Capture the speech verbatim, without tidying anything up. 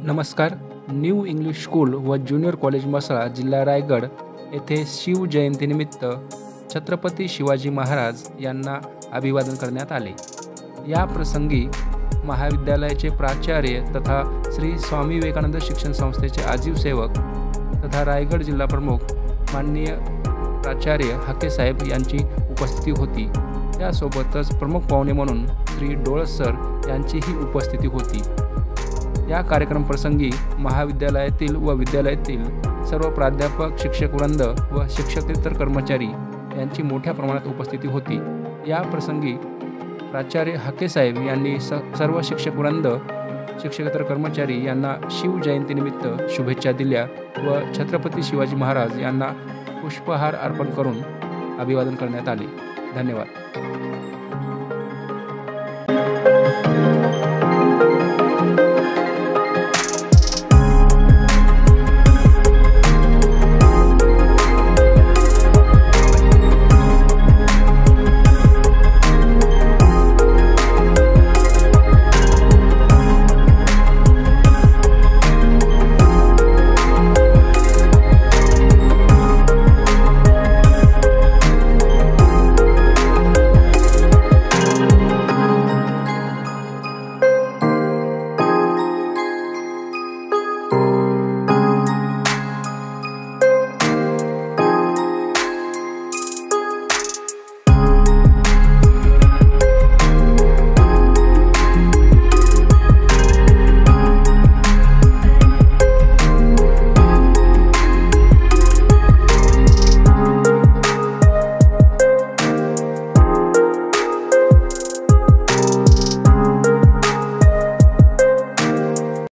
नमस्कार. New English school व junior college Mhasala, जिल्हा रायगड येथे शिवजयंतीनिमित्त छत्रपती शिवाजी महाराज यांना अभिवादन करण्यात आले. या प्रसंगी महाविद्यालयाचे प्राचार्य तथा श्री स्वामी विवेकानंद शिक्षण संस्थेचे आजीव सेवक तथा रायगड जिल्हा प्रमुख माननीय प्राचार्य हाके साहेब यांची उपस्थिती होती. त्यासोबतच प्रमुख पाहुणे म्हणून श्री डोळस सर यांचीही उपस्थिती होती. या कार्यक्रम प्रसंगी महाविद्यालयातील व विद्यालयातील सर्व प्राध्यापक, शिक्षकवृंद व शिक्षकेतर कर्मचारी यांची मोठ्या प्रमाणात उपस्थिती होती. या प्रसंगी प्राचार्य हाके साहेब यांनी स सर्व शिक्षकवृंद, शिक्षकेतर कर्मचारी यांना शिवजयंतीनिमित्त शुभेच्छा दिल्या व छत्रपती शिवाजी महाराज यांना पुष्पहार अर्पण करून अभिवादन करण्यात आले. धन्यवाद.